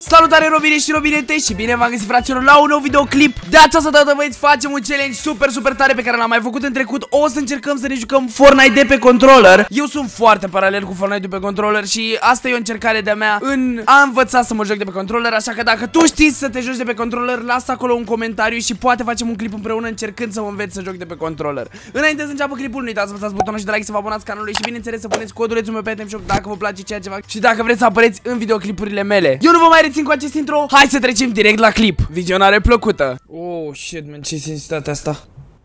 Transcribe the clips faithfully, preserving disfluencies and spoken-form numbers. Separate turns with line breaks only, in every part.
Salutare robine și robinete și bine v-am găsit, fraților, la un nou videoclip. De această dată, băieți, facem un challenge super, super tare pe care l-am mai făcut în trecut. O să încercăm să ne jucăm Fortnite de pe controller. Eu sunt foarte paralel cu Fortnite de pe controller și asta e o încercare de-a mea în a învăța să mă joc de pe controller. Așa că dacă tu știi să te joci de pe controller, lasă acolo un comentariu și poate facem un clip împreună încercând să mă înveți să joc de pe controller. Înainte să înceapă clipul, nu uitați să apăsați butonul și de like, să vă abonați canalului și bineînțeles să puneți codulețul meu pe Item Shop dacă vă place ceea ce fac și dacă vreți să apăreți în videoclipurile mele. Eu nu vă mai rețin cu acest intro. Hai să trecem direct la clip. Vizionare plăcută. Oh, shit, man, ce sensitatea asta.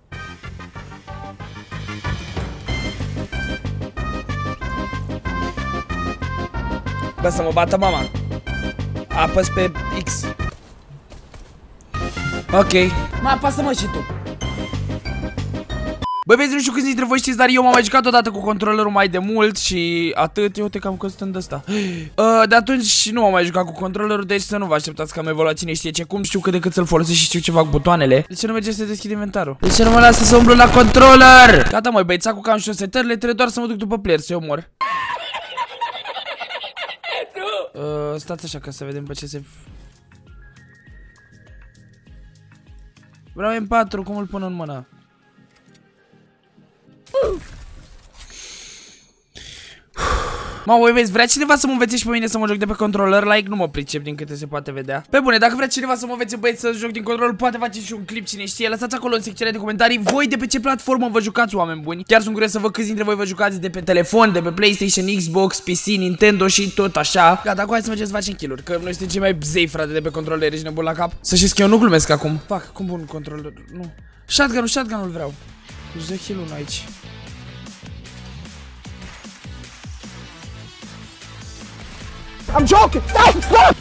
Bă, să mă bată mama. Apăs pe X. Ok. Mai apasă-mă și tu. Băi, vezi, nu știu câți dintre voi știți, dar eu m-am mai jucat odată cu controllerul mai de mult și atât. Eu te cam costă ăsta. Uh, de atunci nu m-am mai jucat cu controllerul, deci să nu vă așteptați că am evoluat cine știe ce, cum știu cât de cât să-l folosesc și știu ce fac butoanele. De ce nu merge să deschid inventarul? De ce nu mă lasă să umblu la controller? Gata, măi, băieți, acum că am și setările, trebuie doar să mă duc după player să-i omor. Uh, stați așa ca să vedem pe ce se... Vreau M patru, cum îl pun în mână? Mă, voi vezi, vrea cineva să mă învețe și pe mine să mă joc de pe controller? Like, nu mă pricep din câte se poate vedea. Pe bune, dacă vrea cineva să mă învețe, băieți, să joc din controller, poate face și un clip, cine știe. Lăsați acolo în secțiunea de comentarii voi de pe ce platformă vă jucați, oameni buni. Chiar sunt curios să văd câți dintre voi vă jucați de pe telefon, de pe PlayStation, Xbox, P C, Nintendo și tot așa. Gata, acum hai să mergem să facem kill-uri, că noi suntem cei mai zei, frate, de pe controller, ești nebun la cap. Să știți că eu nu glumesc acum. Fac, cum pun controller? Nu. Shotgun-ul, shotgun-ul vreau. Deci de kill-ul aici.
I'm joking! Stop! Stop!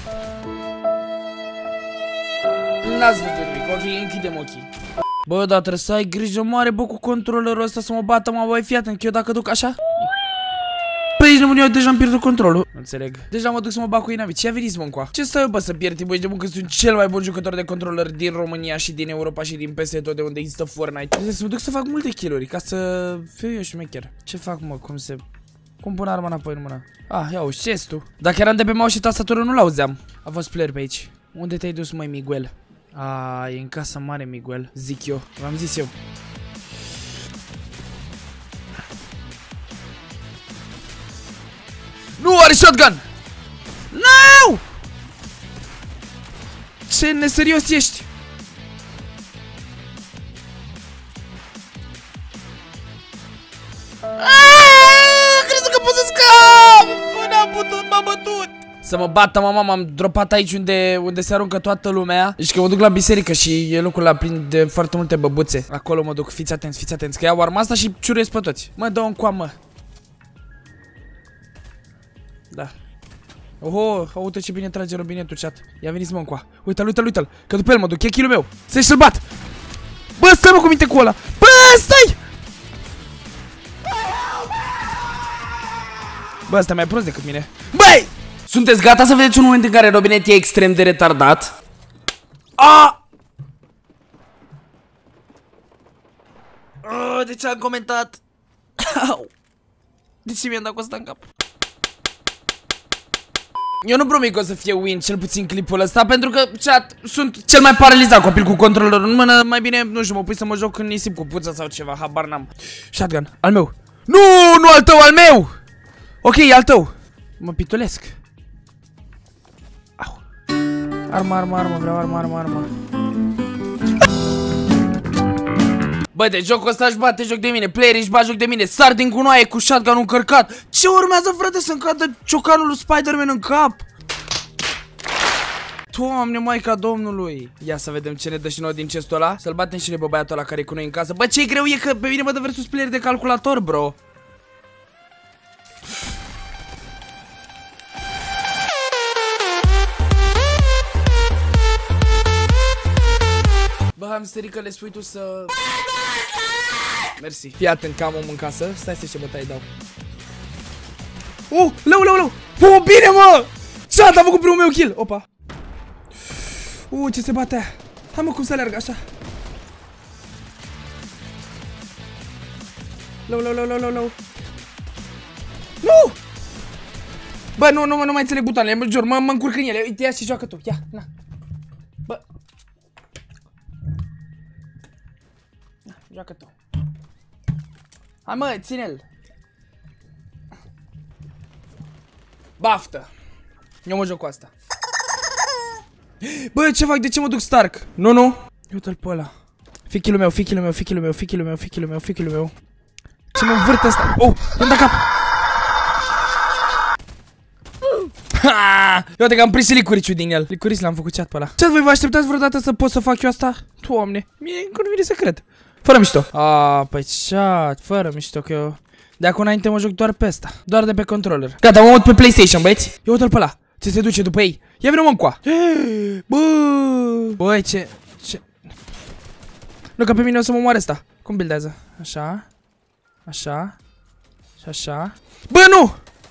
N-ați văzut nimic, ok, închidem ochii. Bă, dar trebuie să ai grijă mare, bă, cu controllerul ăsta să mă bată, mă, băi, fii atent, că eu dacă duc așa... Păi, ești nebun, eu deja am pierdut controlul. Înțeleg. Deja mă duc să mă bag cu inamici. Ce-a venit, mă, încoa? Ce stai eu, bă, să pierd timp, ești nebun, că sunt cel mai bun jucător de controller din România și din Europa și din peste tot de unde există Fortnite. Trebuie să mă duc să fac multe kill-uri, ca să fiu eu șmecher. Ce fac, mă, cum se... Cum pun arma înapoi în mână? Ah, ia uși, ce-s tu? Dacă eram de pe mouse și tastatură, nu l-auzeam. A fost player pe aici. Unde te-ai dus, măi, Miguel? Ah, e în casa mare, Miguel. Zic eu, v-am zis eu. Nu are shotgun! No! Ce neserios ești? Să mă bată mama, m-am dropat aici unde, unde se aruncă toată lumea. Deci că mă duc la biserică și e locul la plin de foarte multe băbuțe. Acolo mă duc, fiți atenți, fiți atenți, că iau arma asta și ciuresc pe toți. Mă, dă-o în coamă. Da. Oho, uite ce bine trage robinetul, chat. Ia veniți, mă, încoa. Uite-l, uite-l, uite-l, că după el mă duc, e kill-ul meu. Să-i să-l bat. Bă, stai, mă, cu minte cu ăla. Bă, stai! Bă, ăsta e mai prost decât mine. Băi! Sunteți gata să vedeți un moment în care Robinet e extrem de retardat? A! Oh, de ce am comentat? De ce mi-am dat cu asta în cap? Eu nu promit că o să fie win, cel puțin clipul ăsta, pentru că, chat, sunt cel mai paralizat copil cu controllerul în mână. Mai bine, nu știu, mă pui să mă joc în nisip cu puța sau ceva, habar n-am. Shotgun, al meu. Nu, nu al tău, al meu! Ok, al tău. Mă pitulesc. Arma, arma, arma, vreau arma, arma, arma. Bă, de jocul ăsta își bate joc de mine, playerii își bat joc de mine, sar din gunoaie cu shotgun-ul încărcat. Ce urmează, frate, să-mi cadă ciocanul lui Spider-Man în cap? Doamne, Maica Domnului. Ia să vedem ce ne dă și nouă din chestul ăla. Să-l batem și noi pe băiatul ăla care e cu noi în casă. Bă, ce-i greu e că pe mine mă dă versus player de calculator, bro. Bă, hamsterică, le spui tu să... Mersi. Fii atent că am om în casă. Stai să ce bătaie dau. Oh, leu, leu, leu. Oh, bine, mă! Chat, am făcut primul meu kill. Opa. Uh, ce se bate aia. Hai, mă, cum să alerg așa. Low, low, low, low, low, low. Nu! Bă, nu, nu, nu mai înțeleg butoanele, mă jur, mă, mă încurc în ele. Uite, ia și joacă tu, ia, na. Bă. Na, joacă tu. Hai mă, ține-l. Baftă. Eu mă joc cu asta. Bă, ce fac? De ce mă duc Stark? Nu, nu. Uite-l pe ăla. Fichilul meu, fichilul meu, fichilul meu, fichilul meu, fichilul meu, fichilul meu. Ce mă învârte asta? Oh, i-am dat cap. Ha! Uite că am prins și licuriciul din el. Licurici l-am făcut chat pe ăla. Ce voi vă așteptați vreodată să pot să fac eu asta? Doamne, mie încă nu vine să cred. Fără mișto. A, păi chat, fără mișto că eu de acum înainte mă joc doar pe asta. Doar de pe controller. Gata, mă mut pe PlayStation, băieți. Ia uite-l pe ăla. Ce se duce după ei. Ia vină mă încoa. Bă, băi, ce... ce... Nu, că pe mine o să mă moare asta. Cum buildează? Așa. Așa. Și așa. Bă, nu!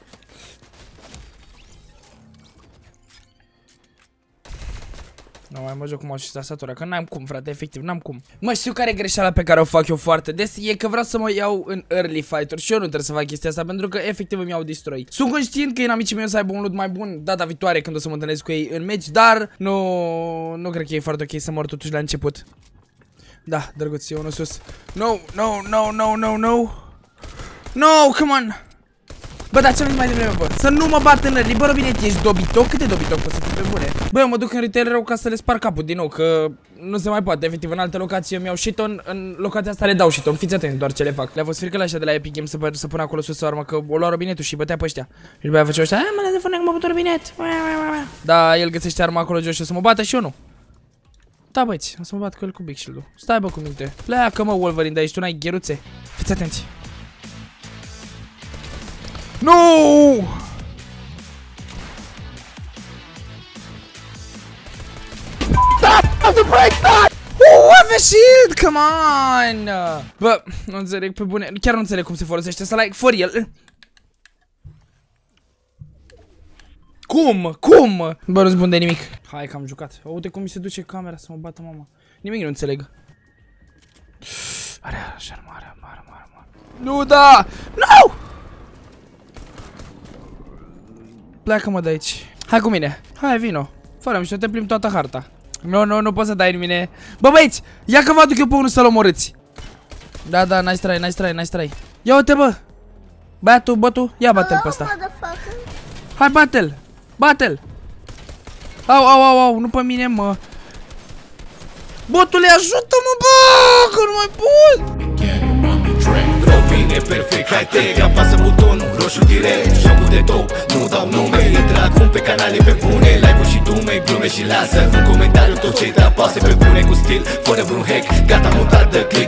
Nu mai mă joc cum au și tastatura, că n-am cum, frate, efectiv, n-am cum. Mă, știu care e greșeala pe care o fac eu foarte des, e că vreau să mă iau în early fight-uri și eu nu trebuie să fac chestia asta, pentru că efectiv îmi iau destroy. Sunt conștient că inamicii mei o să aibă un loot mai bun data viitoare când o să mă întâlnesc cu ei în match, dar nu, nu cred că e foarte ok să mor totuși la început. Da, drăguț, e unul sus. No, no, no, no, no, no. No, come on. Bă, dar ce-am zis mai devreme, bă? Să nu mă bat în early, bă, Robinet, ești dobitoc? Cât de dobitoc poți să fii pe bune? Bă, eu mă duc în retail rău ca să le spar capul din nou, că nu se mai poate, efectiv, în alte locații eu mi-au shiton, în locația asta le dau shiton, fiți atenți doar ce le fac. Le-a fost frică la așa de la Epic Games să, să pună acolo sus o armă, că o lua Robinetul și bătea pe ăștia. Și după aia făceau ăștia, mă, la de fune că mă bătă Robinet. Da, el găsește arma acolo jos și o să mă bată și eu nu. Da, băiți, o să mă bat cu el cu Big Shield-ul. Stai, bă, cu minte. Pleacă, mă, Wolverine, de aici tu n-ai gheruțe. Fiți atenți. No!
Stop! The break, stop!
Oh, have a shield, come on! Bă, nu înțeleg pe bune, chiar nu înțeleg cum se folosește să like for el. Cum? Cum? Bă, nu-ți bun de nimic. Hai că am jucat. Uite cum mi se duce camera să mă bată mama. Nimic nu înțeleg. Are așa, mare, mare, mare, mare. Nu, da! No! Pleacă-mă de aici. Hai cu mine. Hai, vino. Fără mișto, te plimbi toată harta. Nu, nu, nu poți să dai în mine. Bă, băieți, ia că vă aduc eu pe unul să-l omorâți. Da, da, nice try, nice try, nice try. Ia uite, bă. Băiatul, bă, tu, ia bate-l pe ăsta. Hai, bate-l. Bate-l. Au, au, au, au, nu pe mine, mă. Botule, ajută-mă, bă, că nu mai pot.
Robin e perfect, high-tech, apasă butonul roșu direct, jocul de top, nu dau nume. Intră acum pe canale pe bune, live-uri și dume, glume și lasă în comentariu tot ce te apasă pe bune, cu stil, fără vreun hack. Gata, mutat de click.